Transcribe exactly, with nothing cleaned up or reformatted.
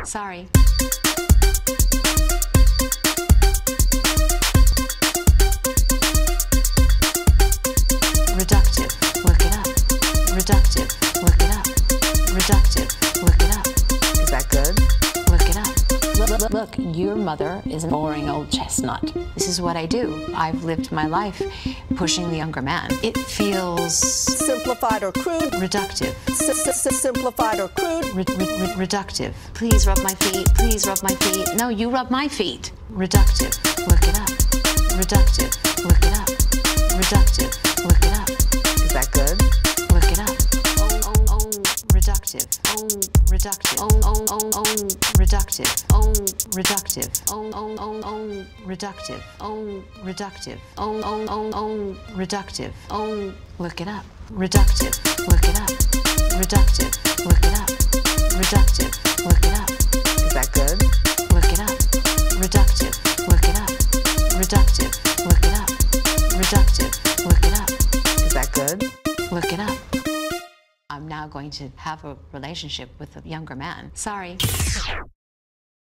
Sorry. Reductive, look it up. Reductive, look it up. Reductive, look it up. Is that good? Look it up. Look, look, look, your mother is a boring old chestnut. This is what I do. I've lived my life pushing the younger man. It feels Simplified or crude? reductive. Simplified or crude? Re re re reductive. Please rub my feet. Please rub my feet. No, you rub my feet. Reductive. Look it up. Reductive. Look it up. Reductive. Look it up. Is that good? Look it up. Oh, oh, oh. Reductive. Oh, reductive. Oh, oh, oh, oh. Reductive. Oh, reductive. Oh, oh, oh, oh. Reductive. Oh, reductive. Oh, oh, oh, oh. Reductive. Oh, look it up. Reductive. Look it up. Reductive. Look it up. Reductive. Look it up. Is that good? Look it up. Reductive. Look it up. Reductive. Look it up. Reductive. Look it up. Is that good? Look it up. I'm now going to have a relationship with a younger man. Sorry.